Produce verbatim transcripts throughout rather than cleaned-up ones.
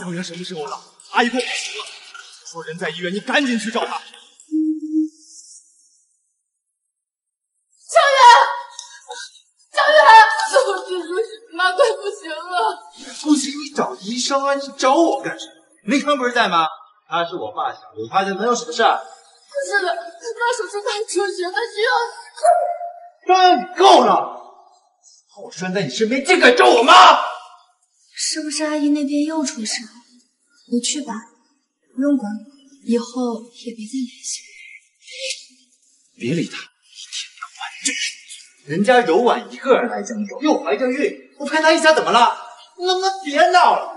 江源什么时候了？阿姨快不行了，说人在医院，你赶紧去找他。 江源，江源，我这说什么？快不行了！ 不行，你找医生啊！你找我干什么？林康不是在吗？他是我发小，有他就能有什么事？ 可是的，那手术太出血，他需要。 张扬，你够了！我拴在你身边，竟敢找我妈！ 是不是阿姨那边又出事了？你去吧，不用管我，以后也别再联系我。 别理他，一天到晚真是。人家柔婉一个人来江州，又怀着孕，我陪她一下怎么了？你能不能别闹了？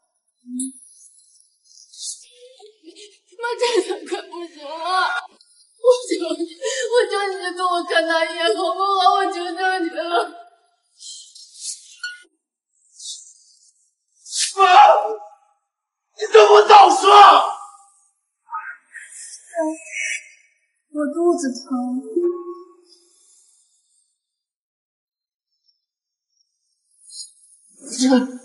妈，真的快不行了！我求你，我求你跟我看他一眼好不好？我求求你了！ 妈，你怎么早说？ 我肚子疼。 这。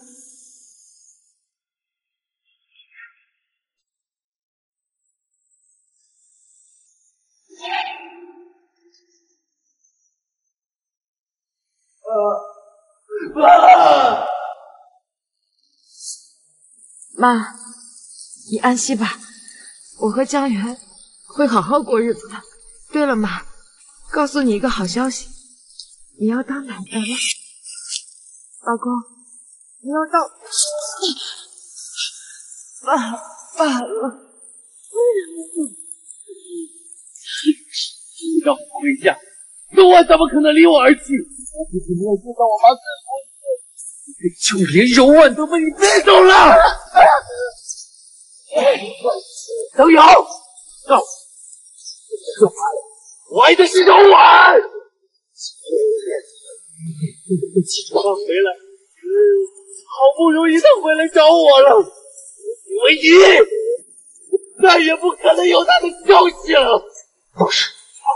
妈， 妈，你安息吧，我和江源会好好过日子的。对了，妈，告诉你一个好消息，你要当奶奶了，老公，你要当爸爸了。 你让我回家，可我怎么可能离我而去？我不是没有见到我妈最后一面，就连柔婉都被你骗走了。张瑶，告诉我，我爱的是柔婉。他回来，好不容易他回来找我了，因为你再也不可能有他的消息了。 都是。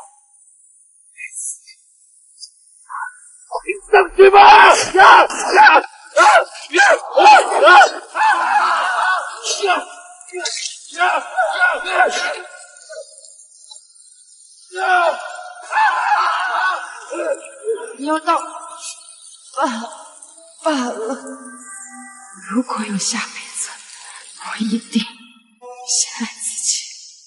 上去吧！啊啊啊啊啊啊！ 你要当爸爸了。如果有下辈子，我一定先爱自己。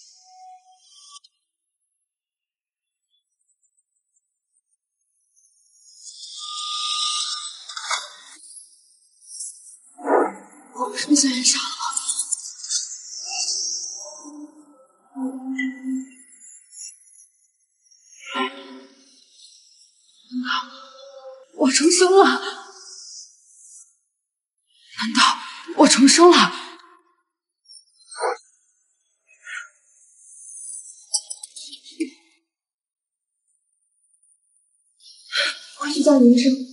我不是被小人杀了吗？我重生了！难道我重生了？我去叫林医生。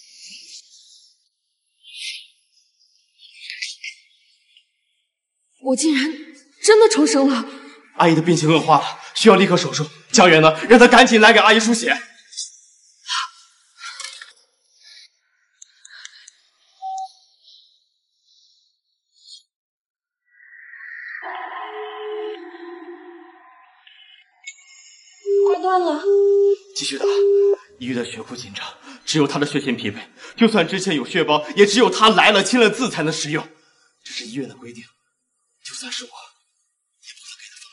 我竟然真的重生了！ 阿姨的病情恶化了，需要立刻手术。江源呢？让他赶紧来给阿姨输血。 快断了！ 继续打。医院的血库紧张，只有他的血型匹配。就算之前有血包，也只有他来了签了字才能使用。这是医院的规定，就算是我，也不能给他放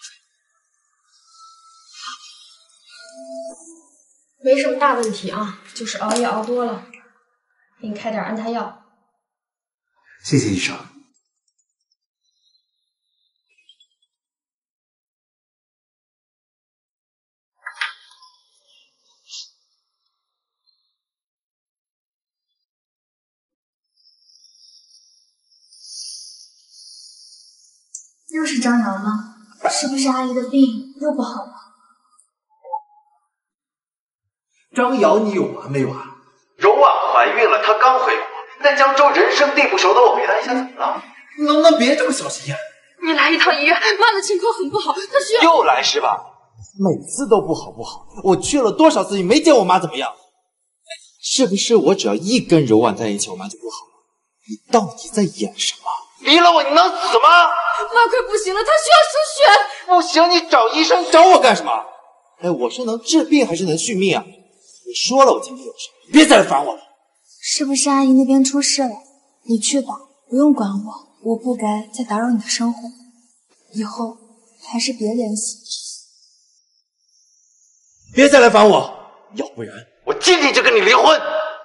水。 没什么大问题啊，就是熬夜熬多了，给你开点安胎药。 谢谢医生。 又是张瑶吗？是不是阿姨的病又不好了？ 张瑶，你有完没完？柔婉怀孕了，她刚回国，在江州人生地不熟的我陪她一下怎么了？你能不能别这么小心眼？ 你来一趟医院，妈的情况很不好，她需要…… 又来是吧？每次都不好不好，我去了多少次，你没见我妈怎么样？是不是我只要一跟柔婉在一起，我妈就不好了？你到底在演什么？ 离了我你能死吗？ 妈快不行了，他需要输血。 不行，你找医生找我干什么？哎，我是能治病还是能续命啊？你说了，我今天有事，别再来烦我了。 是不是阿姨那边出事了？你去吧，不用管我，我不该再打扰你的生活。以后还是别联系。 别再来烦我，要不然我今天就跟你离婚。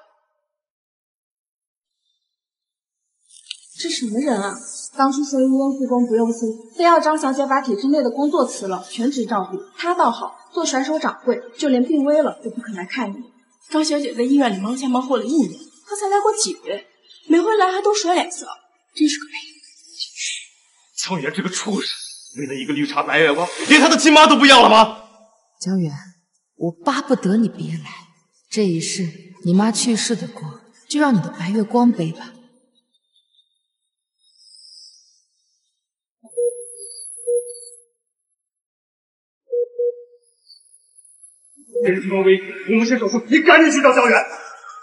这什么人啊？当初说因为护工不用心，非要张小姐把体制内的工作辞了，全职照顾。她倒好，做甩手掌柜，就连病危了都不肯来看你。张小姐在医院里忙前忙后了一年，她才来过几个月，每回来还都甩脸色，真是个背。 江源这个畜生，为了一个绿茶白月光，连他的亲妈都不要了吗？ 江源，我巴不得你别来，这一世你妈去世的锅就让你的白月光背吧。 这个情况危急，我们先手术，你赶紧去找江源。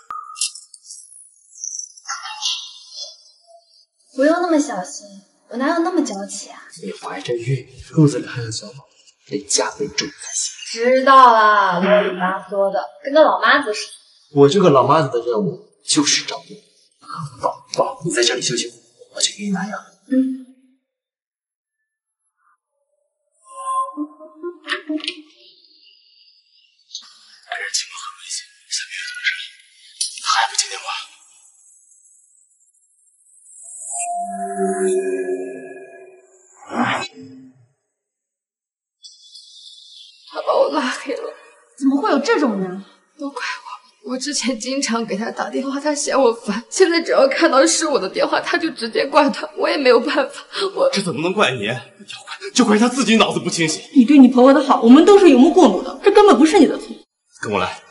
不用那么小心，我哪有那么娇气啊？ 你怀着孕，肚子里还有小宝，得加倍注意才行。 知道了，啰里吧嗦的，跟个老妈子似的。 我这个老妈子的任务就是照顾。宝宝，你在这里休息，我去给你拿药。 嗯。 这人情况很危险，下面有同事，他还不接电话。 他把我拉黑了。 怎么会有这种人？ 都怪我，我之前经常给他打电话，他嫌我烦，现在只要看到是我的电话，他就直接挂断，我也没有办法。我这怎么能怪你？要怪就怪他自己脑子不清醒。 你对你婆婆的好，我们都是有目共睹的，这根本不是你的错。 跟我来。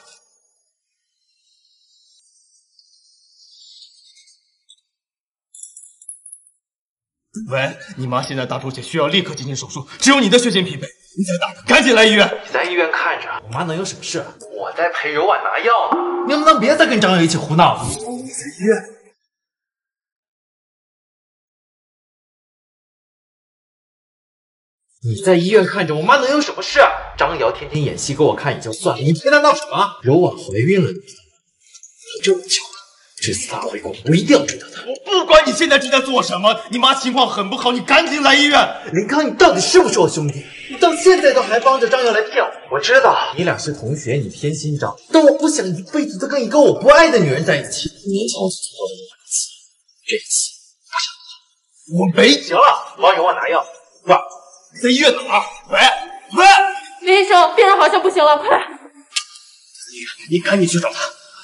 喂，你妈现在大出血，需要立刻进行手术，只有你的血型匹配，你才打的，赶紧来医院。 你在医院看着，我妈能有什么事？我在陪柔婉拿药呢。你能不能别再跟张瑶一起胡闹了？你在医院。你在医院看着，我妈能有什么事？张瑶天天演戏给我看也就算了，你陪她闹什么？柔婉怀孕了，你这么巧。这次她回国，我一定要追到她。 我不管你现在正在做什么，你妈情况很不好，你赶紧来医院。 林康，你到底是不是我兄弟？你到现在都还帮着张瑶来骗我。我知道你俩是同学，你偏心张，但我不想一辈子都跟一个我不爱的女人在一起。年轻时候的我的气，这气不想我没行了，帮柔婉拿药。喂，你在医院哪儿？喂喂， 林医生，病人好像不行了，快来！ 你赶紧去找他。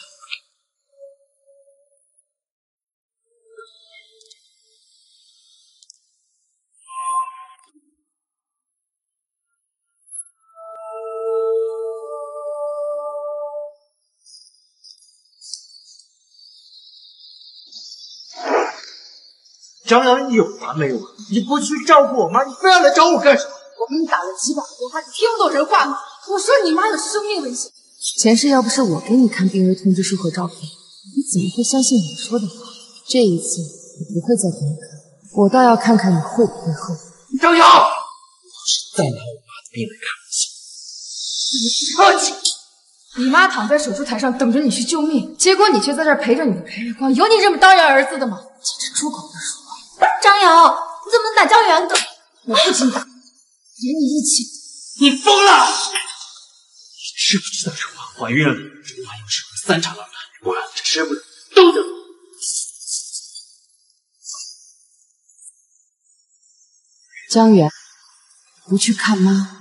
张瑶，你有完没完？你不去照顾我妈，你非要来找我干什么？ 我给你打了几把电话，你听不懂人话吗？我说你妈有生命危险。 前世要不是我给你看病危通知书和照片，你怎么会相信我说的话？这一次你不会再给你看，我倒要看看你会不会后悔。 张瑶，你要是再拿我妈的病来开玩笑，你客气！ 你妈躺在手术台上等着你去救命，结果你却在这儿陪着你的白月光，有你这么当然儿子的吗？简直猪狗不如。 张瑶，你怎么能打江源的？ 我不仅打，连你一起。 你疯了！你知不知道柔婉怀孕了？柔婉要是会三长两短，我这吃不了兜着走。 江源，不去看妈。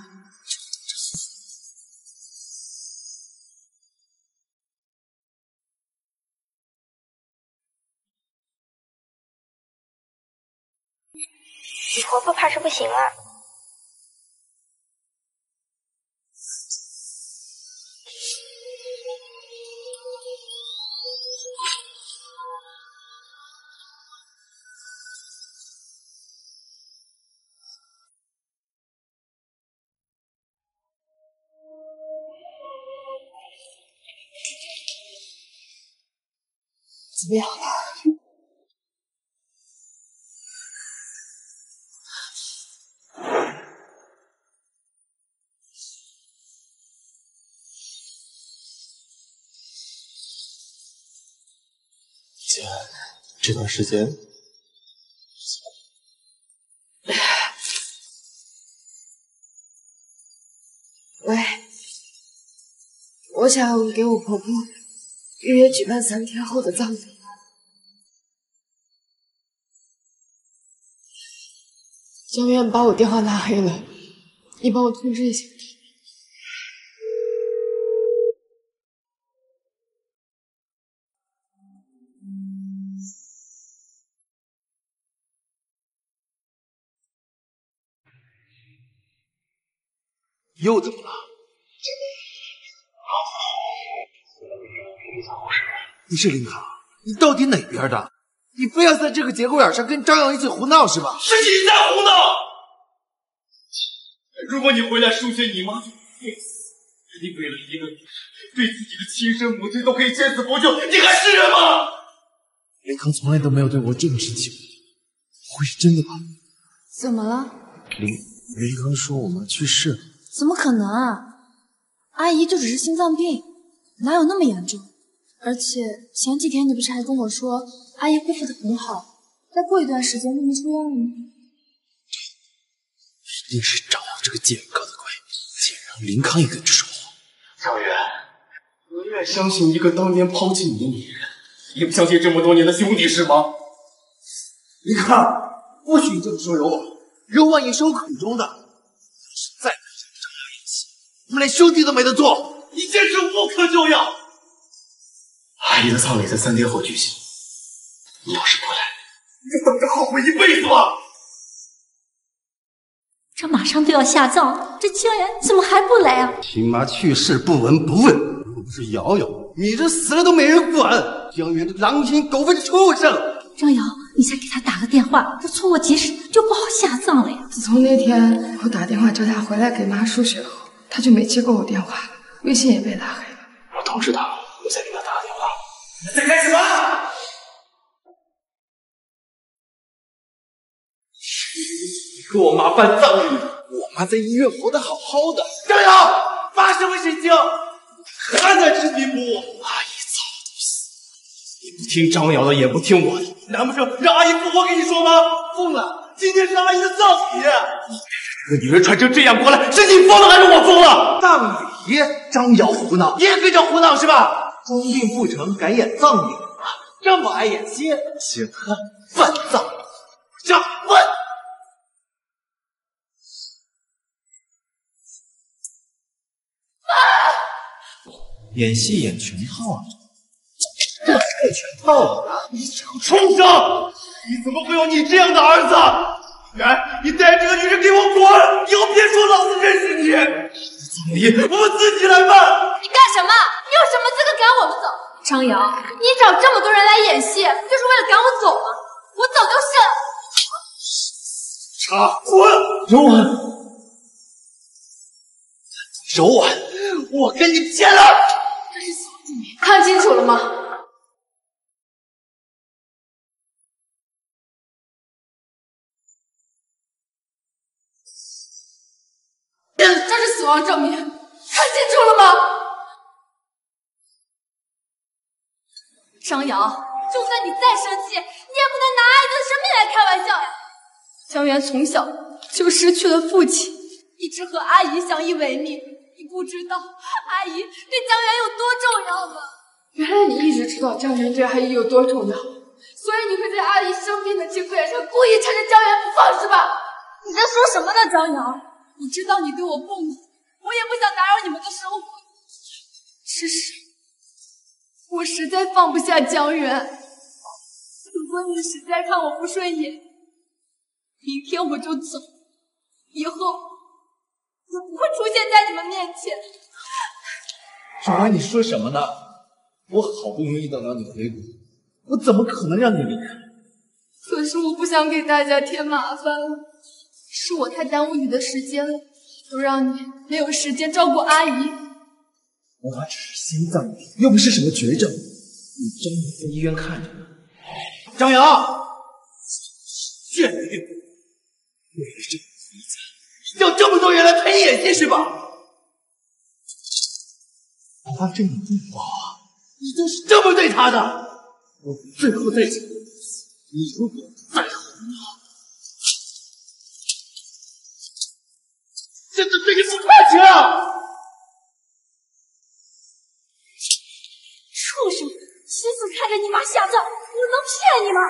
你婆婆怕是不行了。 怎么样了？ 这段时间， 喂，我想给我婆婆预约举办三天后的葬礼。江源把我电话拉黑了，你帮我通知一下。 又怎么了？你是林康，你到底哪边的？你非要在这个节骨眼上跟张扬一起胡闹是吧？ 是你在胡闹！如果你回来书写你妈就会死，你为了一个女人，对自己的亲生母亲都可以见死不救，你还是人吗？ 林康从来都没有对我这么生气过，会是真的吧？ 怎么了？ 林林康说我妈去世了。 怎么可能啊？阿姨就只是心脏病，哪有那么严重？而且前几天你不是还跟我说阿姨恢复的很好，再过一段时间就能出院了吗？ 一定是张扬这个贱人搞的鬼，竟然让林康也跟着说话。 小月，你愿相信一个当年抛弃你的女人，也不相信这么多年的兄弟是吗？ 林康，不许你这么说柔婉，柔婉也是有苦衷的。要是再不向张扬演戏，我们连兄弟都没得做。 你简直无可救药！阿姨的葬礼在三天后举行，你要是不来，你就等着后悔一辈子吧！ 这马上都要下葬了，这江源怎么还不来啊？ 亲妈去世不闻不问，若不是瑶瑶，你这死了都没人管。江源这狼心狗肺的畜生！ 张瑶，你先给他打个电话，这错过及时就不好下葬了呀。 自从那天我打电话叫他回来给妈输血后，他就没接过我电话了，微信也被拉黑了。 我通知他，我再给他打个电话。你在干什么？你和我妈办葬礼， 我妈在医院活得好好的。 张扬，妈是卫神经，还在执迷不悟。阿姨早都死，你不听张瑶的，也不听我的，难不成让阿姨复活给你说吗？疯了！今天是阿姨的葬礼，这个女人传成这样过来，是你疯了还是我疯了？ 葬礼，张瑶胡闹， 你也可以叫胡闹是吧？ 装病不成，改演葬礼，这么爱演戏，请他办葬礼， 这问。 演戏演全套啊！这是全套啊！ 你这个畜生！你怎么会有你这样的儿子？来，你带这个女人给我滚！以后别说老子认识你！葬礼我们自己来办。 你干什么？你有什么资格赶我们走？张瑶，你找这么多人来演戏，就是为了赶我走吗？我走就是了。 插滚！柔婉，柔婉，我跟你拼了！ 这是死亡证明，看清楚了吗？这是死亡证明，看清楚了吗？张瑶，就算你再生气，你也不能拿阿姨的生命来开玩笑呀！江源从小就失去了父亲，一直和阿姨相依为命。你不知道阿姨对江源有多重要吗？ 原来你一直知道江源对阿姨有多重要， 所以你会在阿姨生病的节骨眼上故意缠着江源不放，是吧？你在说什么呢，张瑶？我知道你对我不满，我也不想打扰你们的生活，只是我实在放不下江源。如果你实在看我不顺眼，明天我就走，以后我不会出现在你们面前。 柔婉，你说什么呢？我好不容易等到你回国，我怎么可能让你离开？ 可是我不想给大家添麻烦了，是我太耽误你的时间了，都让你没有时间照顾阿姨。 我妈只是心脏病，又不是什么绝症，你真的在医院看着呢。张扬，贱人，为了这个肥仔，叫这么多人来陪你演戏是吧？哪怕这么对我，你都是这么对他的，我最后再讲， 你如果再吼我，现在对你不客气了！ 畜生，妻子看着你妈下葬，我能骗你吗？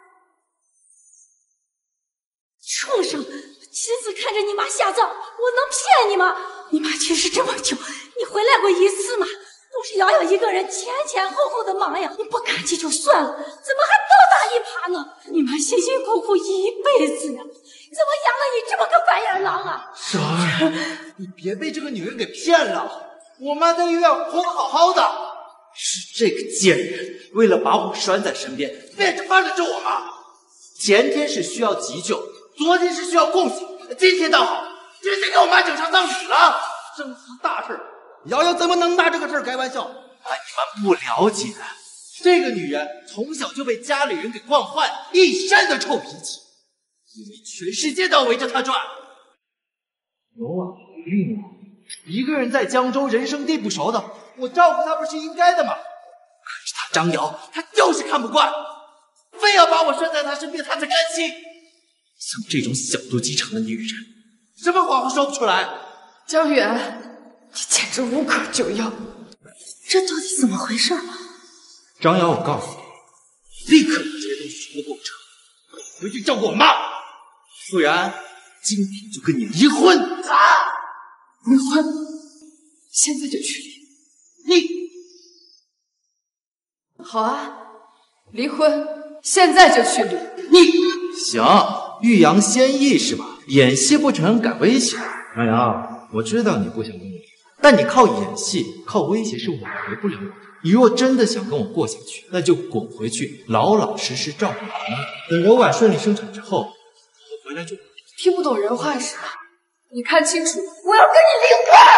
畜生，妻子看着你妈下葬，我能骗你吗？你妈去世这么久，你回来过一次吗？都是瑶瑶一个人前前后后的忙呀，你不感激就算了，怎么还倒打一耙呢？你妈辛辛苦苦一辈子呀，怎么养了你这么个白眼狼啊？ 婶儿，你别被这个女人给骗了。我妈在医院活得好好的，是这个贱人为了把我拴在身边，变着法的咒我妈。前天是需要急救，昨天是需要供血，今天倒好，直接给我妈整上葬礼了，这么大事儿。瑶瑶怎么能拿这个事儿开玩笑？啊，你们不了解，这个女人从小就被家里人给惯坏，一身的臭脾气，因为全世界都围着她转。有啊，玉呢？一个人在江州，人生地不熟的，我照顾她不是应该的吗？可是她张瑶，她就是看不惯，非要把我拴在她身边，她才甘心。像这种小肚鸡肠的女人，什么话都说不出来。 江远。你简直无可救药， 这到底怎么回事？ 张瑶，我告诉你，立刻把这些东西全部给我撤，回去照顾我妈，不然今天就跟你离婚。啊！ 离婚？现在就去离？ 你好啊，离婚，现在就去离。 你行，欲扬先抑是吧？演戏不成，敢威胁。张瑶，我知道你不想跟我离。但你靠演戏、靠威胁是挽回不了我的。你若真的想跟我过下去，那就滚回去，老老实实照顾我妈。等柔婉顺利生产之后，我回来就…… 听不懂人话是吧？你看清楚， 我要跟你离婚！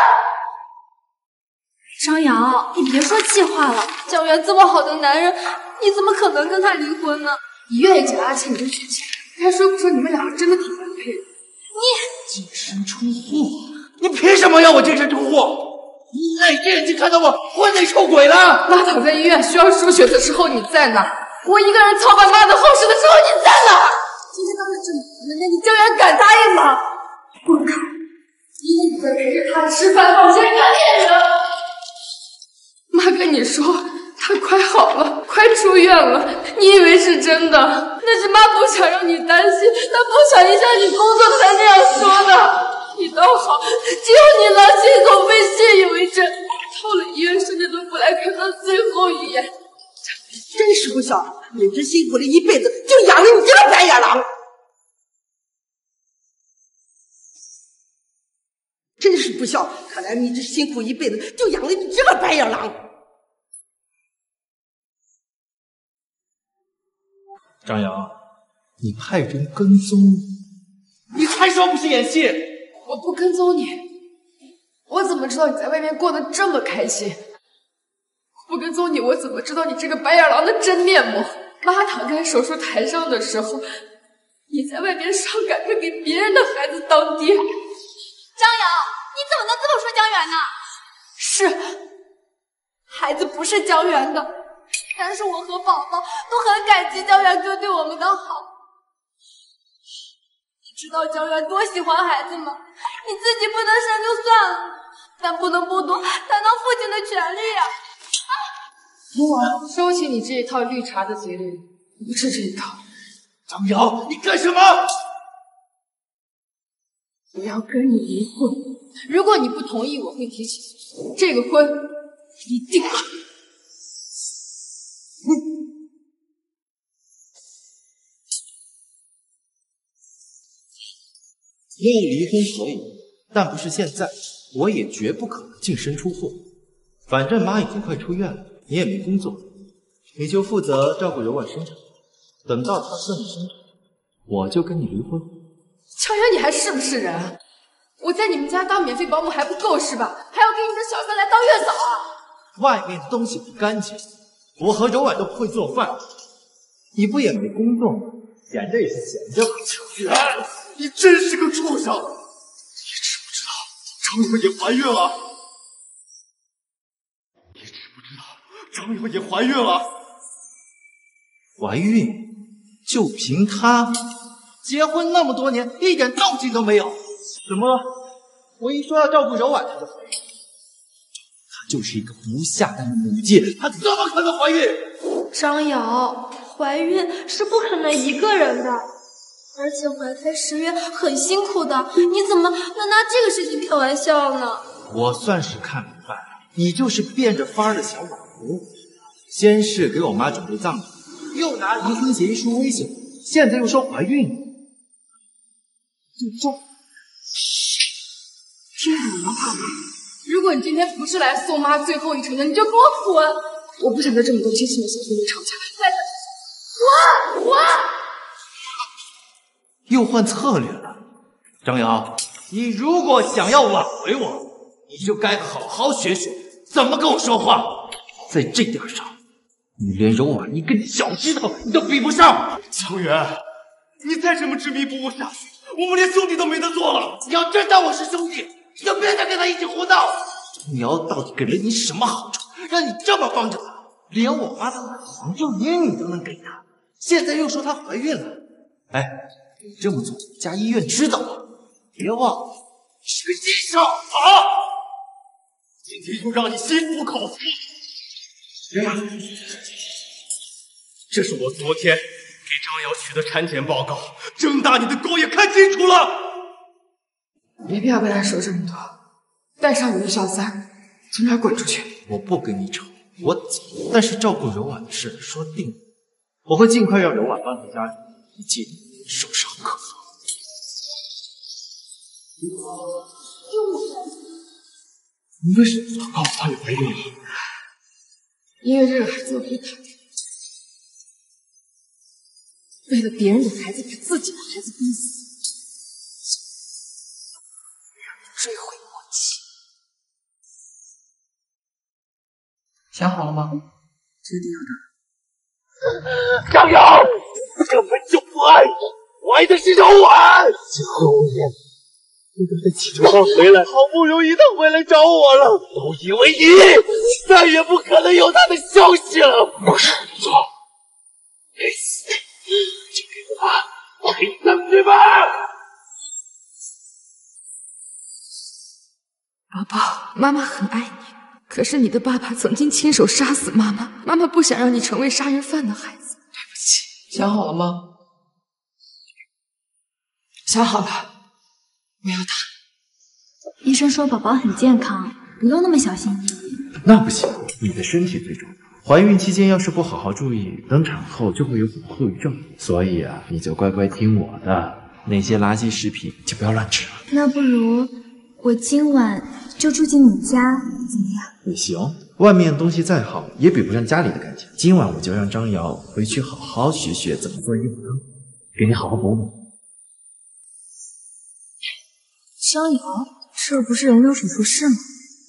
张瑶，你别说气话了，江源这么好的男人，你怎么可能跟他离婚呢？ 你愿意给阿钱你就去钱，该说不说，你们两个真的挺般配的。 你净身出户！你凭什么要我净身出户？你哪只眼睛看到我婚内出轨了？ 妈躺在医院需要输血的时候你在哪？我一个人操办妈的后事的时候你在哪？今天当着这么多人面，你江源敢答应吗？不敢，因为你在陪着他吃饭、放钱、干恋人。妈跟你说，他快好了，快出院了，你以为是真的？那是妈不想让你担心，她不想影响你工作才那样说的。你倒好，只有你狼心狗肺，信以为真。到了医院，甚至都不来看到最后一眼。 真是不孝，明知辛苦了一辈子，就养了你这个白眼狼。真是不孝，看来明知辛苦一辈子，就养了你这个白眼狼。 张瑶，你派人跟踪我，你还说不是演戏？ 我不跟踪你，我怎么知道你在外面过得这么开心？我不跟踪你，我怎么知道你这个白眼狼的真面目？妈躺在手术台上的时候，你在外面上赶着给别人的孩子当爹。 张瑶，你怎么能这么说江源呢？ 是，孩子不是江源的， 但是我和宝宝都很感激江源哥对我们的好。知道江源多喜欢孩子吗？你自己不能生就算了，但不能剥夺他当父亲的权利啊！ 我收起你这一套绿茶的嘴脸，不是这一套。 张瑶，你干什么？ 我要跟你离婚，如果你不同意，我会提起诉讼。这个婚一定了。 要离婚可以，但不是现在，我也绝不可能净身出户。反正妈已经快出院了，你也没工作，你就负责照顾柔婉生产。等到她顺利生产，我就跟你离婚。 江源，你还是不是人？我在你们家当免费保姆还不够是吧？还要给你的小三来当月嫂啊？ 外面的东西不干净，我和柔婉都不会做饭，你不也没工作吗？闲着也是闲着吧。江源，你真是个畜生！你知不知道张瑶也怀孕了？你知不知道张瑶也怀孕了？怀孕？ 就凭他，结婚那么多年，一点动静都没有。怎么，我一说要照顾柔婉，她就怀孕？她就是一个不下蛋的母鸡，她怎么可能怀孕？ 张瑶，怀孕是不可能一个人的，而且怀胎十月很辛苦的，你怎么能拿这个事情开玩笑呢？ 我算是看明白了，你就是变着法儿的想挽回我。先是给我妈准备葬礼，又拿离婚协议书威胁我，现在又说怀孕。 你这听我的话吧，如果你今天不是来送妈最后一程的，你就给我滚！我不想在这么多亲戚的小群里吵架。来，滚！滚！ 又换策略了，张瑶，你如果想要挽回我，你就该好好学学怎么跟我说话。在这点上，你连柔婉一根脚趾头你都比不上。 江源，你再这么执迷不悟下去，我们连兄弟都没得做了。 你要真当我是兄弟，你就别再跟他一起胡闹。张瑶到底给了你什么好处，让你这么帮着他？连我妈的黄秀英你都能给他，现在又说她怀孕了。哎，你这么做，家医院知道了，别忘了你是个医生啊！ 今天又让你心服口服。这是我昨天给张瑶取的产检报告，睁大你的狗眼看清楚了。 没必要跟他说这么多，带上你的小三，从这儿滚出去！ 我不跟你吵，我走。但是照顾柔婉的事说定了，我会尽快让柔婉搬回家里，以戒你受伤可好。 你为什么要告诉他你怀孕了？ 因为这个孩子我不怕，为了别人的孩子把自己的孩子逼死，让你追悔莫及。想好了吗？决定要张瑶，我根本就不爱你，我爱的是柔婉。最后一年，你都在汽车上回来，好不容易他回来找我了，都以为你再也不可能有他的消息了。不是错，该死，就给我陪葬去吧。 宝宝，妈妈很爱你，可是你的爸爸曾经亲手杀死妈妈，妈妈不想让你成为杀人犯的孩子。对不起。 想好了吗？想好了，我要他。 医生说宝宝很健康，不用那么小心翼翼。 那不行，你的身体最重要。怀孕期间要是不好好注意，等产后就会有后遗症。所以啊，你就乖乖听我的，那些垃圾食品就不要乱吃了。 那不如我今晚就住进你家，怎么样？ 也行，外面东西再好，也比不上家里的干净。今晚我就让张瑶回去好好学学怎么做衣服汤，给你好好补补。 张瑶，这不是人流手术室吗？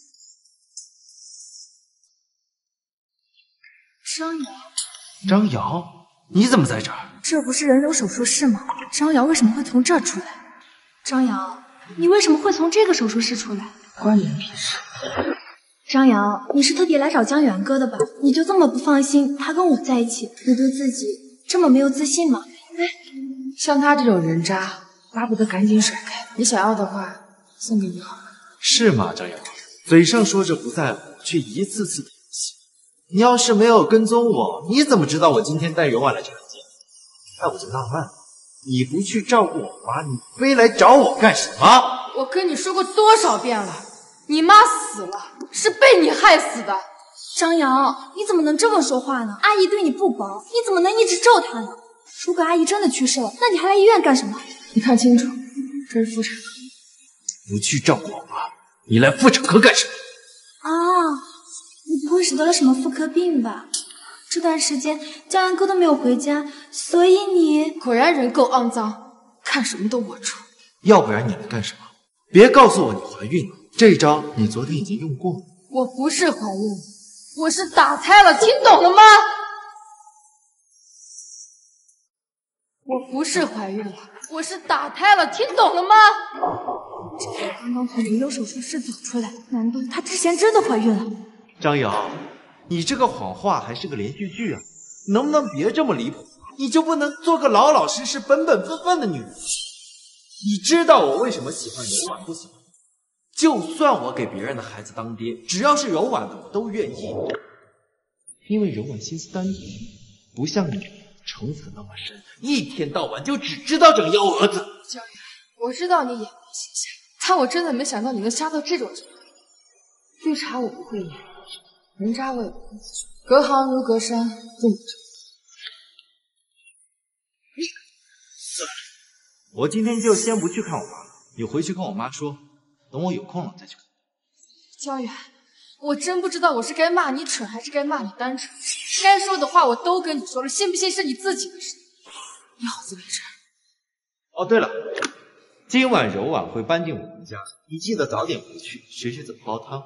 张瑶， 张瑶，你怎么在这儿？ 这不是人流手术室吗？张瑶为什么会从这儿出来？张瑶，你为什么会从这个手术室出来？ 关你屁事！ 张瑶，你是特地来找江源哥的吧？你就这么不放心他跟我在一起，你对自己这么没有自信吗？哎， 像他这种人渣，巴不得赶紧甩开。你想要的话，送给你好了。 是吗，张瑶？嘴上说着不在乎，却一次次的游戏。你要是没有跟踪我，你怎么知道我今天带柔婉来产检？那我就纳闷了，你不去照顾我妈，你非来找我干什么？ 我跟你说过多少遍了，你妈死了，是被你害死的。 张瑶，你怎么能这么说话呢？阿姨对你不薄，你怎么能一直咒她呢？如果阿姨真的去世了，那你还来医院干什么？ 你看清楚，这是妇产科。 不去照顾我妈，你来妇产科干什么？ 啊，你不会是得了什么妇科病吧？这段时间江源哥都没有回家，所以你果然人够肮脏，看什么都龌龊。 要不然你来干什么？别告诉我你怀孕了，这招你昨天已经用过了。 我不是怀孕，我是打胎了，听懂了吗？我不是怀孕了，我是打胎了，听懂了吗？ 这个刚刚从人流手术室走出来，难道她之前真的怀孕了？ 张瑶，你这个谎话还是个连续剧啊！能不能别这么离谱？ 你就不能做个老老实实、本本分分的女人？你知道我为什么喜欢柔婉，不喜欢你？就算我给别人的孩子当爹，只要是柔婉的，我都愿意。因为柔婉心思单纯，不像你城府那么深，一天到晚就只知道整幺蛾子。 焦远，我知道你眼明心瞎，但我真的没想到你能瞎到这种程度。绿茶我不会演，人渣我也不会做，隔行如隔山，不能成。 算了，我今天就先不去看我妈了，你回去跟我妈说，等我有空了再去看。 焦远，我真不知道我是该骂你蠢还是该骂你单纯。该说的话我都跟你说了，信不信是你自己的事。你好自为之。 哦，对了，今晚柔婉会搬进我们家，你记得早点回去，学学怎么煲汤。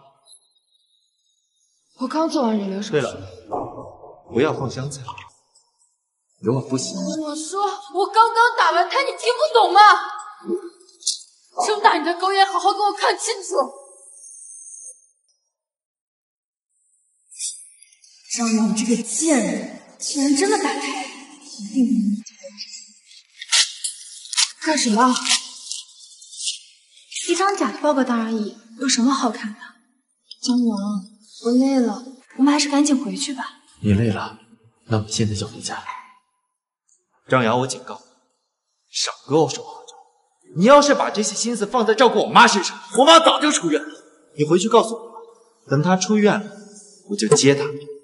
我刚做完人流手术。 对了，不要放香菜，柔婉不喜欢。 我说我刚刚打完胎，你听不懂吗？睁大你的狗眼，好好给我看清楚！ 张扬，你这个贱人，竟然真的打胎！一定能干什么？ 一张假的报告单而已，有什么好看的？张扬，我累了，我们还是赶紧回去吧。 你累了，那我们现在就回家。张瑶，我警告你，少给我说好招。你要是把这些心思放在照顾我妈身上，我妈早就出院了。你回去告诉我妈，等她出院了，我就接她。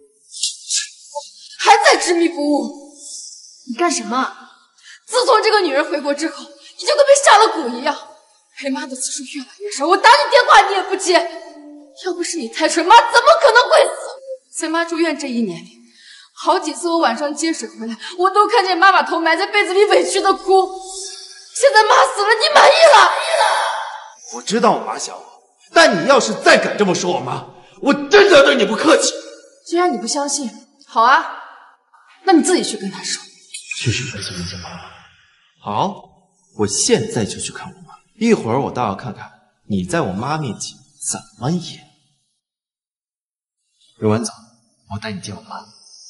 还在执迷不悟？你干什么？自从这个女人回国之后，你就跟被下了蛊一样，陪妈的次数越来越少。我打你电话你也不接，要不是你太蠢，妈怎么可能会死？在妈住院这一年里，好几次我晚上接水回来，我都看见妈把头埋在被子里委屈的哭。现在妈死了，你满意了？ 我知道我妈想我，但你要是再敢这么说我妈，我真的对你不客气。 既然你不相信，好啊，那你自己去跟她说。 去许飞去见妈妈。好，我现在就去看我妈。一会儿我倒要看看你在我妈面前怎么演。柔婉走，我带你见我妈。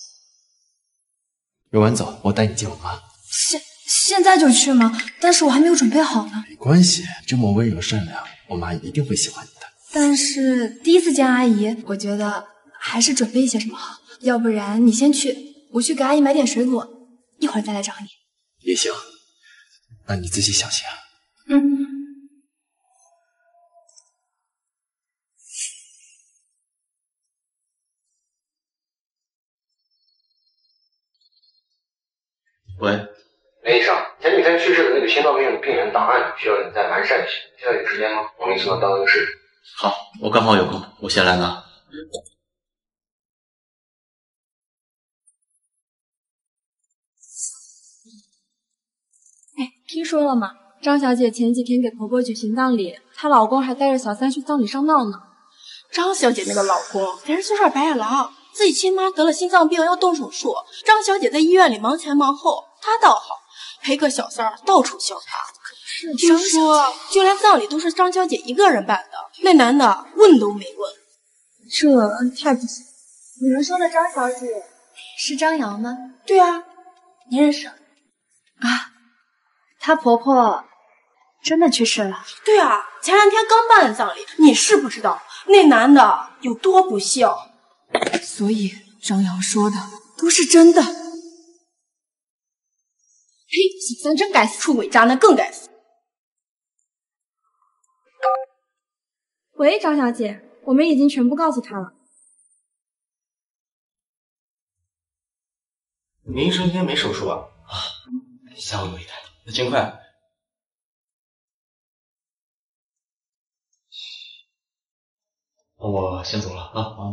柔婉走，我带你见我妈。 现现在就去吗？但是我还没有准备好呢。 没关系，这么温柔善良，我妈一定会喜欢你的。 但是第一次见阿姨，我觉得还是准备一些什么好。要不然你先去，我去给阿姨买点水果，一会儿再来找你。 也行，那你自己小心啊。 嗯。 喂， 雷医生，前几天去世的那个心脏病的病人档案需要你再完善一些，现在有时间吗？我明天到办公室。 好，我刚好有空，我先来拿。 哎，听说了吗？张小姐前几天给婆婆举行葬礼，她老公还带着小三去葬礼上闹呢。 张小姐那个老公简直就是白眼狼，自己亲妈得了心脏病要动手术，张小姐在医院里忙前忙后，她倒好，陪个小三儿到处笑她。 是听说就连葬礼都是张小姐一个人办的，那男的问都没问。 这太不行。你们说的张小姐是张瑶吗？ 对啊，你认识？ 啊，她婆婆真的去世了？ 对啊，前两天刚办的葬礼，你是不知道那男的有多不孝。 所以张瑶说的都是真的。嘿，小三真该死，出轨渣男更该死。 喂，张小姐，我们已经全部告诉她了。 您医生今天没手术吧？啊，吓我一跳。那尽快。我先走了啊啊！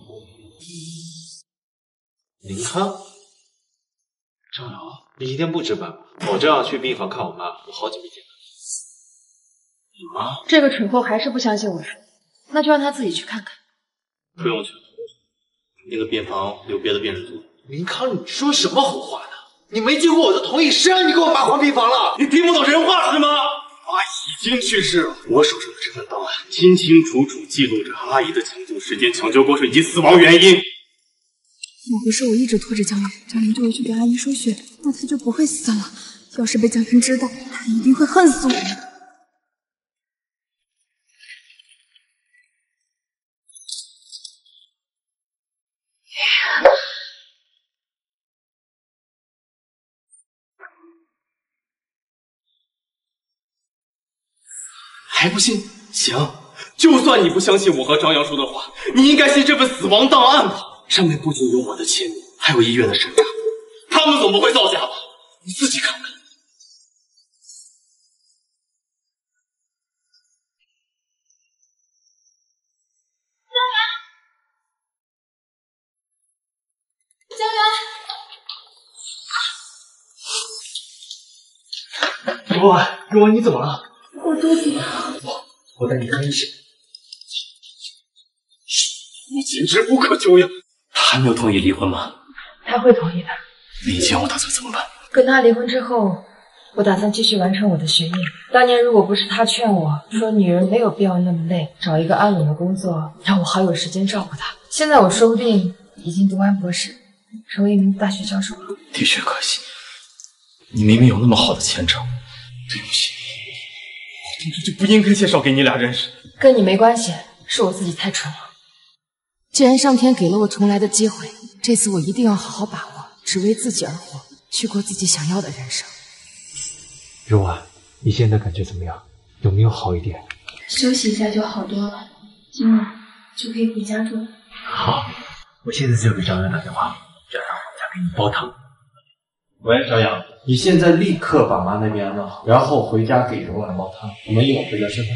林康，张瑶，你今天不值班吧？我正要去病房看我妈，我好久没见她。你妈？ 这个蠢货还是不相信我说，那就让他自己去看看。 不用去，那个病房有别的病人住。 林康，你说什么胡话呢？你没经过我的同意，谁让你给我妈换病房了？ 你听不懂人话是吗？阿姨已经去世了，我手上的这份档案清清楚楚记录着阿姨的抢救时间、抢救过程以及死亡原因。 要不是我一直拖着江源，江源就会去给阿姨输血，那他就不会死了。要是被江源知道，他一定会恨死我。 还不信？行，就算你不相信我和张扬说的话，你应该信这份死亡档案吧？上面不仅有我的签名，还有医院的审查，他们总不会造假吧？你自己看看。 江源， 若婉，若婉，你怎么了？ 我肚子疼。 我我带你看医生。 你简直不可救药！他还没有同意离婚吗？ 他会同意的。 那以前我打算怎么办？ 跟他离婚之后，我打算继续完成我的学业。当年如果不是他劝我说女人没有必要那么累，找一个安稳的工作，让我好有时间照顾他，现在我说不定已经读完博士，成为一名大学教授了。 的确可惜，你明明有那么好的前程。对不起，我当初就不应该介绍给你俩认识。 跟你没关系，是我自己太蠢了。既然上天给了我重来的机会，这次我一定要好好把握，只为自己而活，去过自己想要的人生。 若婉，你现在感觉怎么样？有没有好一点？ 休息一下就好多了，今晚就可以回家住了。 好，我现在就给张扬打电话，让他回家给你煲汤。喂，张扬，你现在立刻把妈那边安顿好，然后回家给柔婉煲汤。我们一会儿回家吃饭。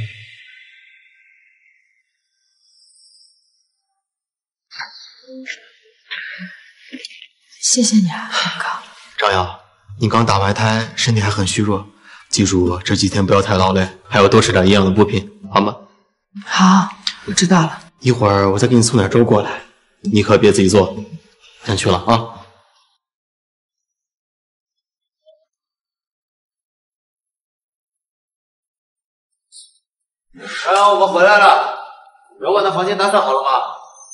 谢谢你啊，小哥。 张扬，你刚打完胎，身体还很虚弱，记住这几天不要太劳累，还要多吃点营养的补品，好吗？ 好，我知道了。 一会儿我再给你送点粥过来，你可别自己做。先去了啊。 张扬，我们回来了。柔婉的房间打扫好了吗？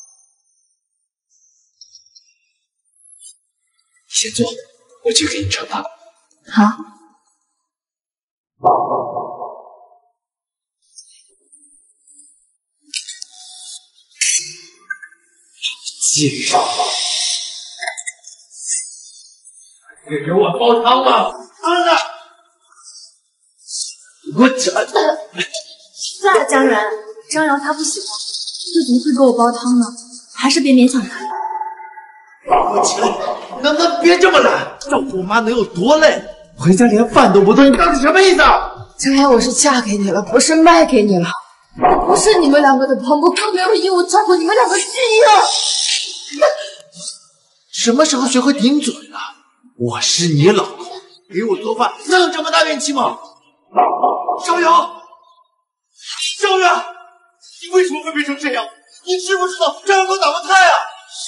先坐，我去给你盛饭。 好。 贱人，给柔婉煲汤吗？儿子，我这…… 算了，江源，张瑶他不喜欢，又怎么会给我煲汤呢？还是别勉强他。 我起来，能不能别这么懒？照顾我妈能有多累？回家连饭都不做，你到底什么意思啊？ 江源，我是嫁给你了，不是卖给你了。 我不是你们两个的婆婆，更没有义务照顾你们两个巨婴。 什么时候学会顶嘴了？我是你老公，给我做饭能有这么大怨气吗？张扬，张远，你为什么会变成这样？你知不知道张扬给我打过胎啊？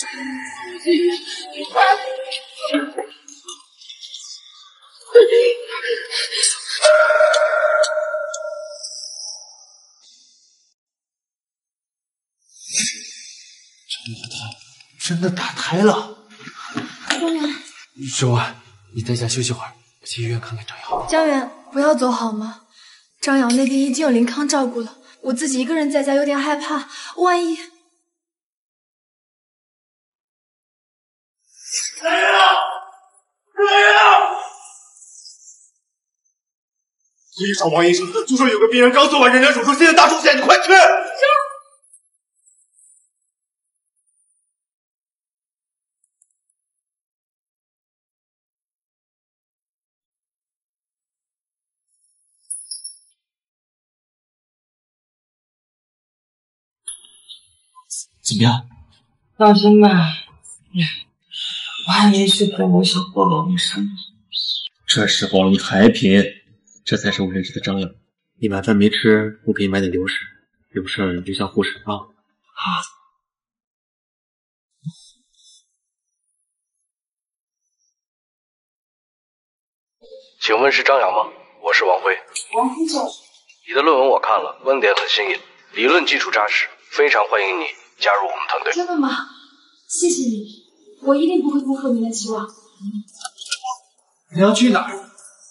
真的打胎了！ 江源， 柔婉，你在家休息会儿，我去医院看看张瑶。 江源，不要走好吗？张瑶那边已经有林康照顾了，我自己一个人在家有点害怕，万一…… 来人啊！来人啊！去找王医生，就说有个病人刚做完人家手术，现在大出血，你快去！ 怎么样？ 放心吧，我还没去跟吴小波罗医生。 这时候你还贫，这才是我认识的张扬。你晚饭没吃，我给你买点流食，有事就叫护士啊。 好。 请问是张扬吗？我是王辉。 王副总， 你的论文我看了，观点很新颖，理论基础扎实，非常欢迎你加入我们团队。 真的吗？谢谢你。 我一定不会辜负您的期望。 你要去哪儿？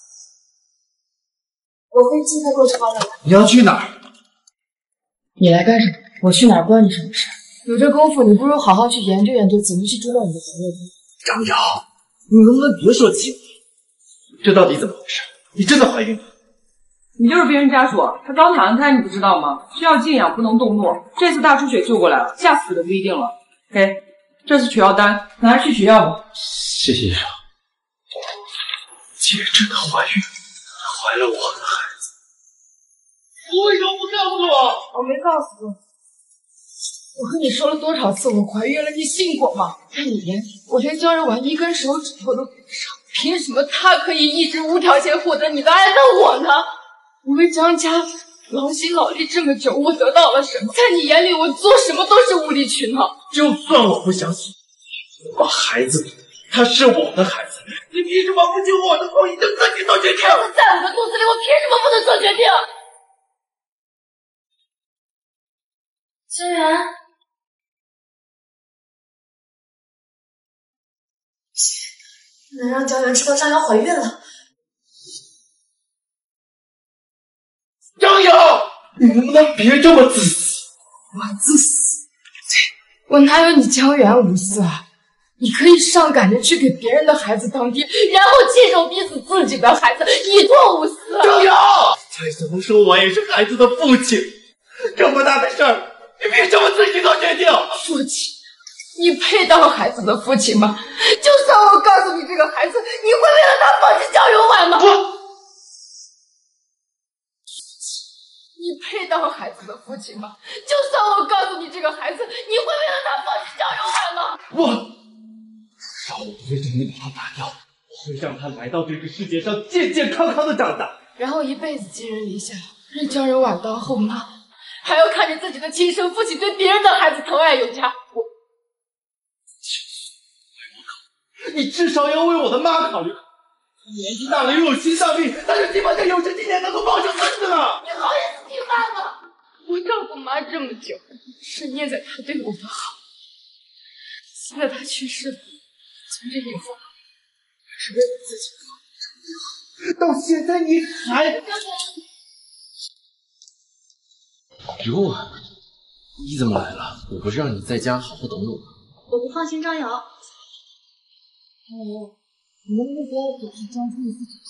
我飞机快过超了。 你要去哪儿？ 你来干什么？我去哪儿关你什么事？有这功夫，你不如好好去研究研究怎么去追到你的朋友。 张瑶，你能不能别说气话？这到底怎么回事？你真的怀孕了？ 你就是别人家属，他刚打完胎，你不知道吗？需要静养，不能动怒。这次大出血救过来了，下次死的不一定了。给，这次取药单，拿着去取药吧。 谢谢医生。姐真的怀孕，怀了我的孩子。你为什么不告诉我？ 我没告诉你。我和你说了多少次我怀孕了，你信过吗？在你眼里，我连江柔婉一根手指头都比不上，凭什么他可以一直无条件获得你的爱，那我呢？我为江家劳心劳力这么久，我得到了什么？在你眼里，我做什么都是无理取闹。 就算我不相信，我把孩子给你，他是我的孩子，你凭什么不经我的同意就自己做决定？ 孩子在我的肚子里，我凭什么不能做决定？江源，能让江源知道张瑶怀孕了。 张瑶，你能不能别这么自私？ 我自私？我哪有你江源无私啊？你可以上赶着去给别人的孩子当爹，然后亲手逼死自己的孩子，以托无私。 张瑶，再怎么说我也是孩子的父亲，这么大的事儿，你凭什么自己做决定？ 父亲？你配当孩子的父亲吗？就算我告诉你这个孩子，你会为了他放弃江柔婉吗？ 我。 你配当孩子的父亲吗？就算我告诉你这个孩子，你会为了他放弃江柔婉吗？ 我至少我不会让你把他打掉，我会让他来到这个世界上健健康康的长大， 然后一辈子寄人篱下，让江柔婉当后妈，还要看着自己的亲生父亲对别人的孩子疼爱有加。我， 你至少要为我的妈考虑。年纪大了又有心脏病，但是起码在有生之年能够保证孙子呢。 你好意思听妈吗？ 我照顾妈这么久，是念在她对我的好。现在她去世了，从这以后，是为了自己好。 到现在你还…… 刘婉，你怎么来了？我不是让你在家好好等我吗？ 我不放心张瑶。 哦。你能不能不要总是装出你自己？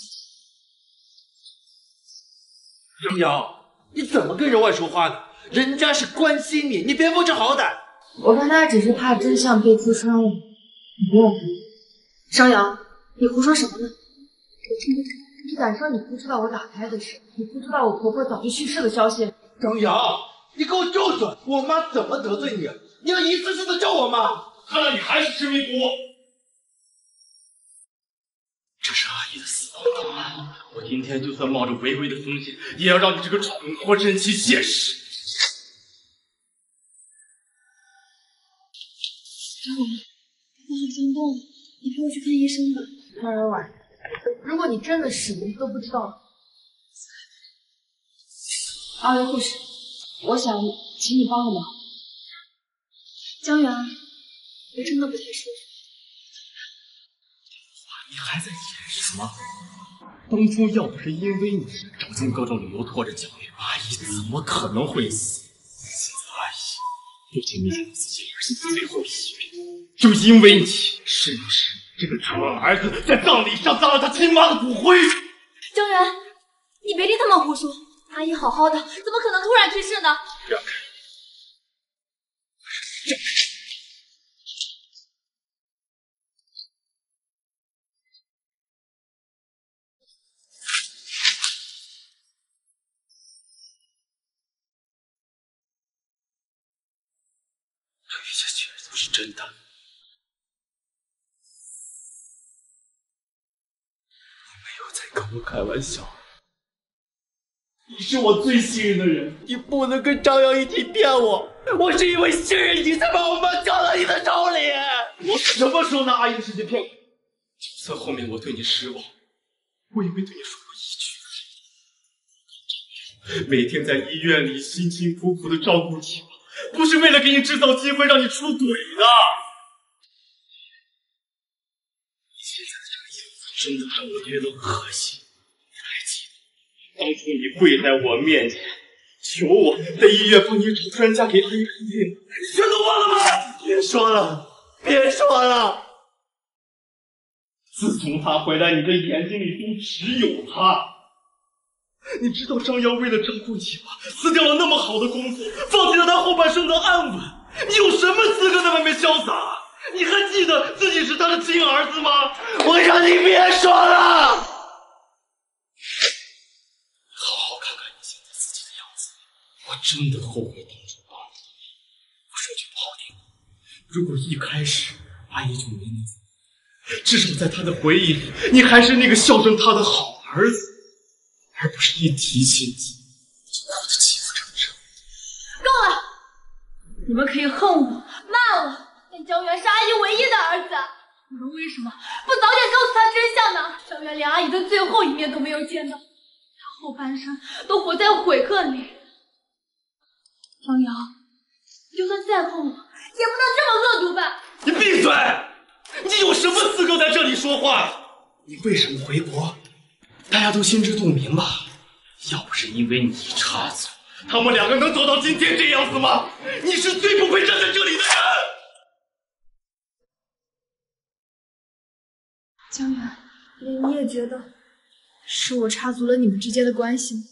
张瑶，你怎么跟柔婉说话呢？人家是关心你，你别不知好歹。 我看他只是怕真相被揭穿了，你不要管。 张瑶，你胡说什么呢？ 我真的，你敢说你不知道我打胎的事？你不知道我婆婆早就去世的消息？ 张瑶，你给我住嘴！我妈怎么得罪你？你要一次次的咒我妈？看来你还是执迷不悟。这是阿姨的死亡，我今天就算冒着违规的风险，也要让你这个蠢货认清现实。 张婉，我好像动了，你陪我去看医生吧。 张柔婉，如果你真的什么都不知道，阿维护士，我想请你帮个忙。 江源，我真的不太舒服。 你还在演什么？当初要不是因为你，找尽各种理由拖着江源，阿姨怎么可能会死？现在阿姨不仅没想到自己儿子最后一命，就因为你，是不是这个蠢儿子在葬礼上脏了他亲妈的骨灰？ 江源，你别听他们胡说，阿姨好好的，怎么可能突然去世呢？ 让开！让开！这一切居然都是真的。你没有在跟我开玩笑。你是我最信任的人，你不能跟张瑶一起骗我。我是因为信任你才把我妈交到你的手里。我什么时候拿阿姨的事情骗过你？就算后面我对你失望，我也没对你说过一句。每天在医院里辛辛苦苦的照顾你，不是为了给你制造机会让你出轨的。 真的让我觉得恶心。你还记得当初你跪在我面前求我在医院帮你找专家给阿姨看病，你全都忘了吗？别说了，别说了。自从他回来，你的眼睛里都只有他。你知道张瑶为了照顾你吗？辞掉了那么好的工作，放弃了他后半生的安稳。你有什么资格在外面潇洒？你还记得自己是他的亲儿子吗？我让你别说了！好好看看你现在自己的样子，我真的后悔当初帮你。我说句不好听的，如果一开始阿姨就没你，至少在她的回忆里，你还是那个孝顺她的好儿子，而不是一提起你就哭得泣不成声。 够了！你们可以恨我、骂我，但江源是阿姨唯一的儿子。你们为什么不早点告诉他真相呢？江源连阿姨的最后一面都没有见到，他后半生都活在悔恨里。江瑶，你就算再恨我，也不能这么恶毒吧？ 你闭嘴！你有什么资格在这里说话？你为什么回国？大家都心知肚明吧？要不是因为你插足，他们两个能走到今天这样子吗？你是最不配站在这里的人。 江源，你也觉得是我插足了你们之间的关系吗？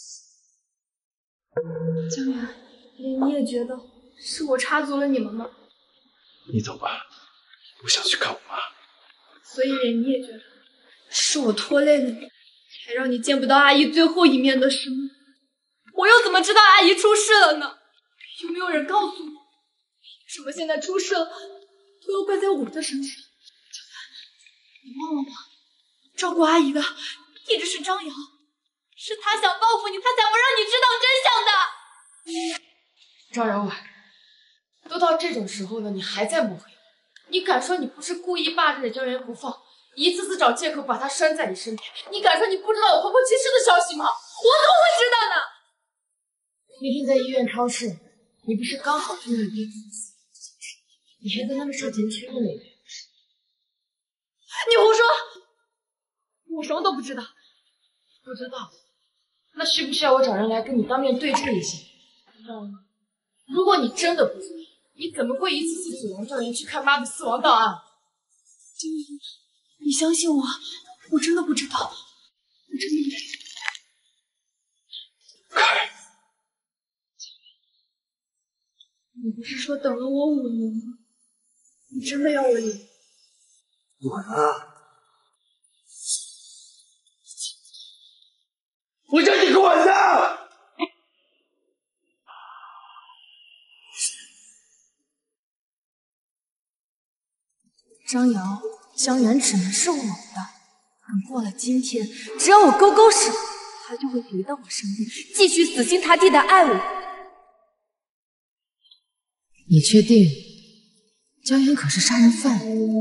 江源，你也觉得是我插足了你们吗？ 你走吧，我想去看我妈。 所以你也觉得是我拖累了你，才让你见不到阿姨最后一面的是吗？我又怎么知道阿姨出事了呢？有没有人告诉我？为什么现在出事了都要怪在我的身上？你忘了吗？照顾阿姨的一直是张瑶，是他想报复你，他才不让你知道真相的。 张瑶婉，都到这种时候了，你还在抹黑我？你敢说你不是故意霸占着江源不放，一次次找借口把他拴在你身边？你敢说你不知道有婆婆去世的消息吗？我怎么会知道呢？那天在医院超市，你不是刚好听到你爹父死这件事，你还跟他们事前确认了一遍。 你胡说！我什么都不知道。 不知道？那需不需要我找人来跟你当面对质一下？知道吗？如果你真的不知道，你怎么会一次次阻挠赵岩去看妈的死亡档案？ 金宇，你相信我，我真的不知道，我真的不知道。 开！ 你不是说等了我五年吗？你真的要我离？ 婉啊！我让你滚的！ 张瑶，江源只能是我的。等过了今天，只要我勾勾手，他就会回到我身边，继续死心塌地的爱我。 你确定？江源可是杀人犯。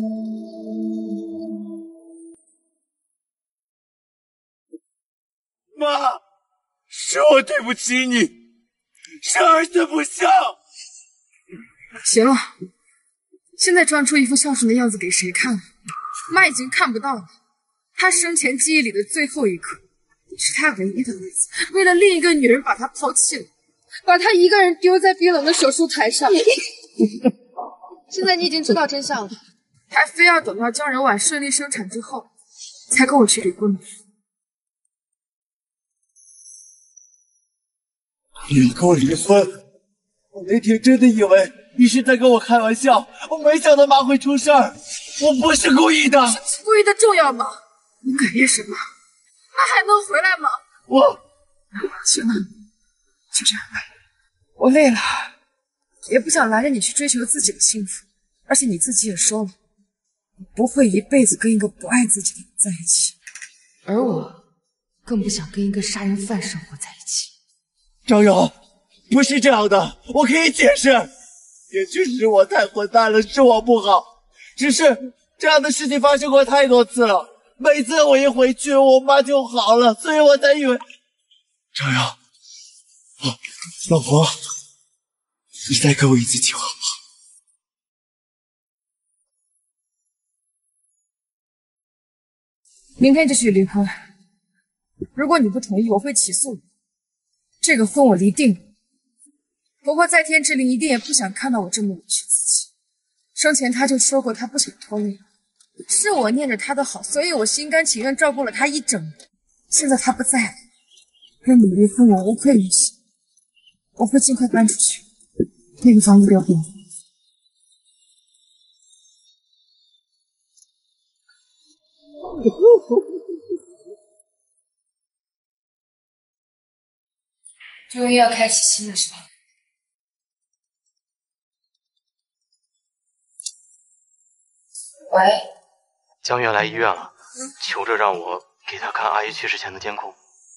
妈，是我对不起你，是儿子不孝。 行了，现在装出一副孝顺的样子给谁看？妈已经看不到了。他生前记忆里的最后一刻，你是他唯一的儿子，为了另一个女人把他抛弃了，把他一个人丢在冰冷的手术台上。现在你已经知道真相了，还非要等到江仁婉顺利生产之后，才跟我去离婚。 你要跟我离婚？我那天真的以为你是在跟我开玩笑，我没想到妈会出事儿，我不是故意的。 故意的重要吗？你哽咽什么？妈还能回来吗？ 我行了，就这样吧。我累了，也不想拦着你去追求自己的幸福。而且你自己也说了，你不会一辈子跟一个不爱自己的人在一起，而我更不想跟一个杀人犯生活在一起。 张瑶，不是这样的，我可以解释。也许是我太混蛋了，是我不好。只是这样的事情发生过太多次了，每次我一回去，我妈就好了，所以我才以为。张瑶，哦，老婆，你再给我一次机会好吗？ 明天就去离婚。如果你不同意，我会起诉你。这个婚我离定了。婆婆在天之灵一定也不想看到我这么委屈自己。生前她就说过，她不想拖累我，是我念着她的好，所以我心甘情愿照顾了她一整年。现在她不在了，跟你离婚我无愧于心。我会尽快搬出去，那个房子留给你。终于要开启新的生活。喂， 江月来医院了，求着让我给他看阿姨去世前的监控。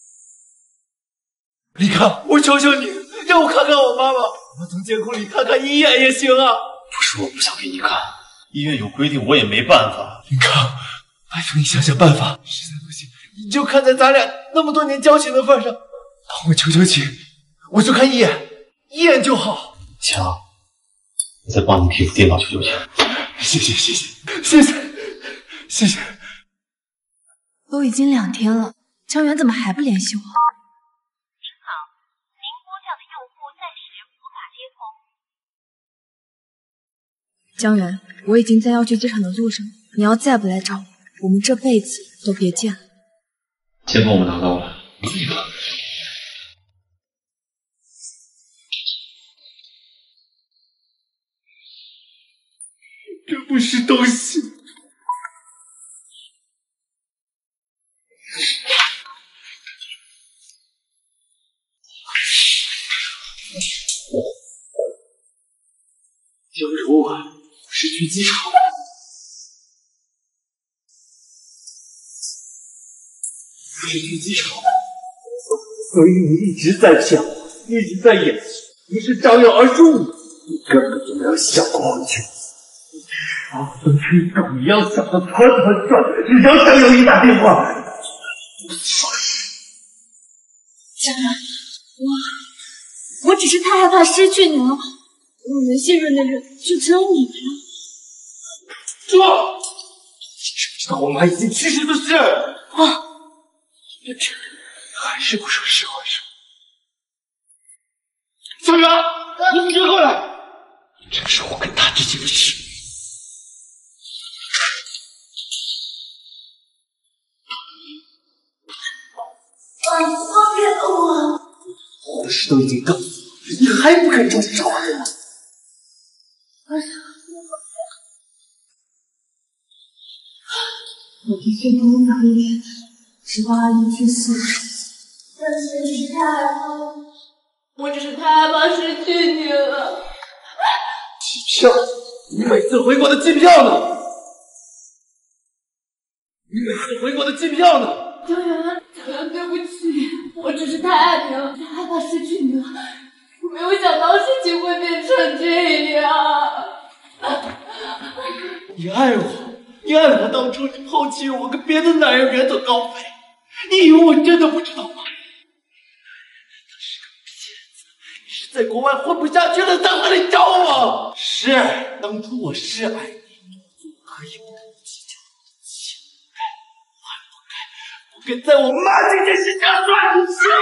李康，我求求你，让我看看我妈妈，我从监控里看看一眼也行啊。 不是我不想给你看，医院有规定，我也没办法。 李康，拜托你想想办法，实在不行，你就看在咱俩那么多年交情的份上，帮我求求情，我就看一眼，一眼就好。 强，我再帮你皮肤电脑求求情。 谢谢谢谢谢谢谢谢。 都已经两天了，江源怎么还不联系我？ 您好，您拨叫的用户暂时无法接通。 江源，我已经在要去机场的路上，你要再不来找我，我们这辈子都别见了。 监控我拿到了， 这不是东西。江柔啊，我是去机场。我是去机场，所以你一直在骗我，一直在演戏，你是张耀，而是我，你根本就没有想过我去。我跟吃狗一样想的团团转，只要张耀一打电话， 江然，我我只是太害怕失去你了，我能信任的人就只有你了。 这，你知不知道我妈已经去世的事？ 啊！ 你这还是不说实话是吗？小袁，你别过来！这是我跟他之间的事。 啊！放开我！ 我的事都已经告诉你，你还不肯正视找我吗？ 我的确不能早一点知道阿姨去世的事情，但是你是太害怕了，我只是太害怕失去你了。 机票，你每次回国的机票呢？你每次回国的机票呢？ 江源，江源，对不起，我只是太爱你了，太害怕失去你了，我没有想到事情会变成这样。 你爱我。你爱我，当初你抛弃我，跟别的男人远走高飞，你以为我真的不知道吗？他是个骗子，你是在国外混不下去了才回来找我。是，当初我是爱你，我可以不跟你计较，钱不该，还不该，不该在我妈这件事上算你事。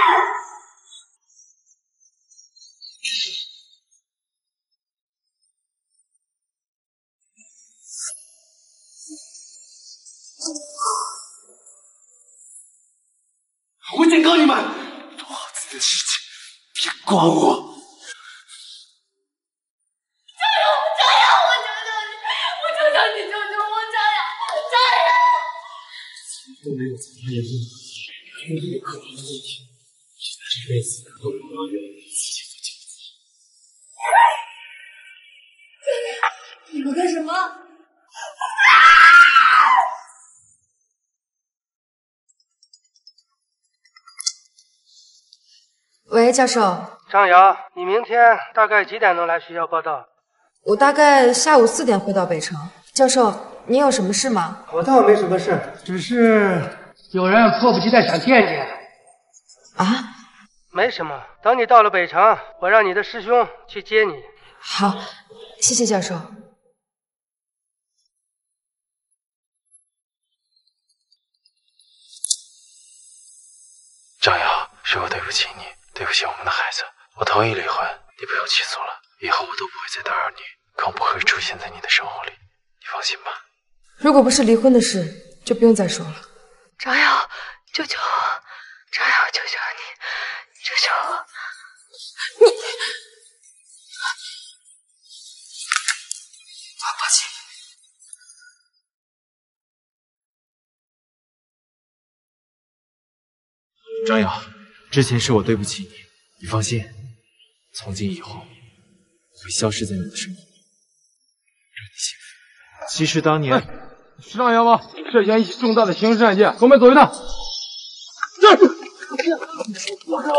我警告你们，做好自己的事情，别管我。 加油，加油！我求求你，我求求你，救救我！加油，加油！ 都没有从他眼中看到一个可能的问题，现在这辈子都有我愿意自己做决定。 你们干什么？ 喂，教授。 张瑶，你明天大概几点能来学校报到？ 我大概下午四点会到北城。教授，你有什么事吗？ 我倒没什么事，只是有人迫不及待想见见。 啊？ 没什么，等你到了北城，我让你的师兄去接你。 好，谢谢教授。 是我对不起你，对不起我们的孩子。我同意离婚，你不用气诉了。以后我都不会再打扰你，更不会出现在你的生活里。你放心吧。 如果不是离婚的事，就不用再说了。 张瑶，救救我！张瑶，求求你，救救我！你，抱歉。 张瑶，之前是我对不起你，你放心，从今以后我会消失在你的生活里，让你幸福。其实当年， 是张瑶吗？涉嫌一起重大的刑事案件，给我们走一趟。这，我靠！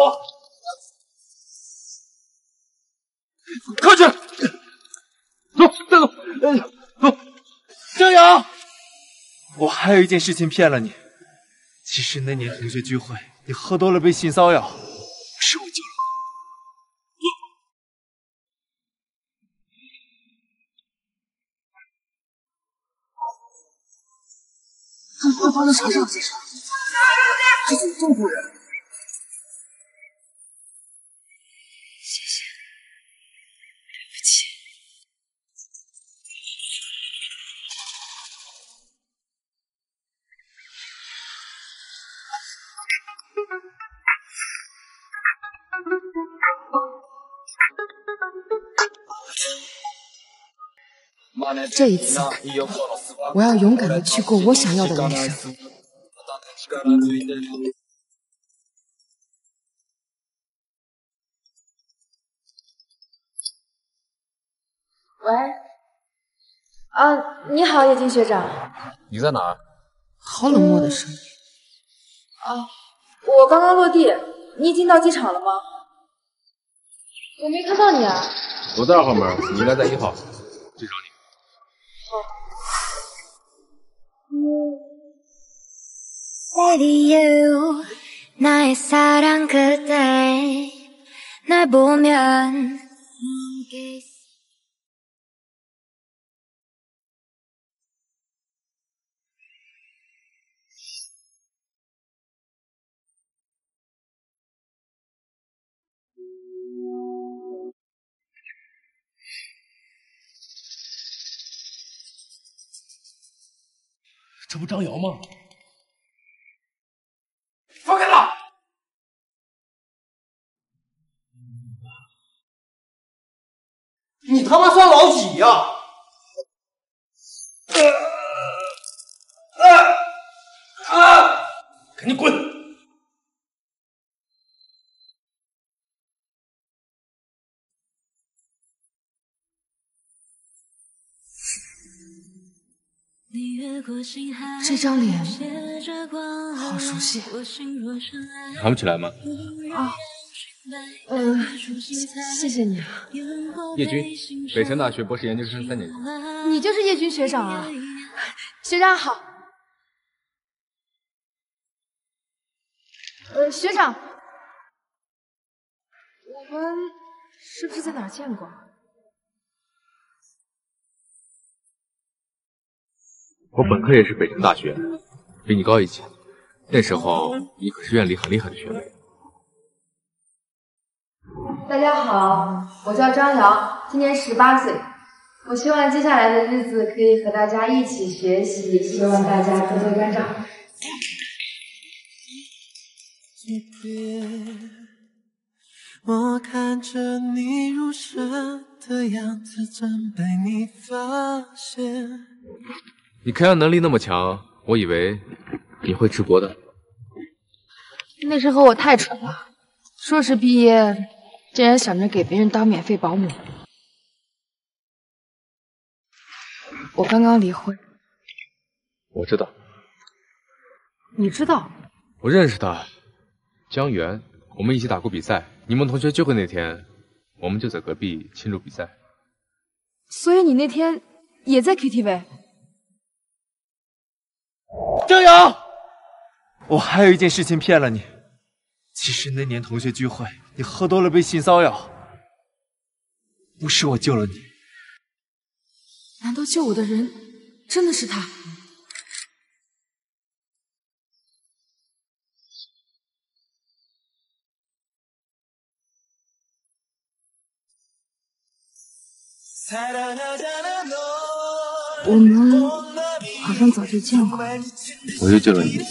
快去，走，带走，哎，走。 张瑶，我还有一件事情骗了你。其实那年同学聚会，你喝多了被性骚扰，是我救了你。他们会发生啥事啊？这是，这怎么这么多人？ 谢谢，对不起。 这一次，我要勇敢的去过我想要的人生。 喂，啊，你好，叶军学长。 你在哪儿？ 好冷漠的声音。 啊，我刚刚落地，你已经到机场了吗？我没看到你啊。 我在二号门，你应该在一号，去找你。 Lady you 나의 사랑 그대 날 보면 这不张瑶吗？ 放开他！ 你他妈算老几呀、啊？ 啊啊！赶紧滚！ 这张脸好熟悉， 想不起来吗？ 啊，嗯、呃，谢谢你。 叶军，北城大学博士研究生三年级。 你就是叶军学长啊？学长好。呃，学长， 我们是不是在哪儿见过？ 我本科也是北城大学，比你高一届。那时候你可是院里很厉害的学妹。 大家好，我叫张瑶，今年十八岁。我希望接下来的日子可以和大家一起学习，希望大家多多关照。 我看着你入神的样子，真被你发现。 你开案能力那么强，我以为你会治国的。 那时候我太蠢了，硕士毕业竟然想着给别人当免费保姆。我刚刚离婚。 我知道。 你知道？ 我认识他，江源，我们一起打过比赛。你们同学聚会那天，我们就在隔壁庆祝比赛。 所以你那天也在 K T V？ 张瑶，我还有一件事情骗了你。其实那年同学聚会，你喝多了被性骚扰，不是我救了你。 难道救我的人真的是他？ 我们好像早就见过。 我就救了你。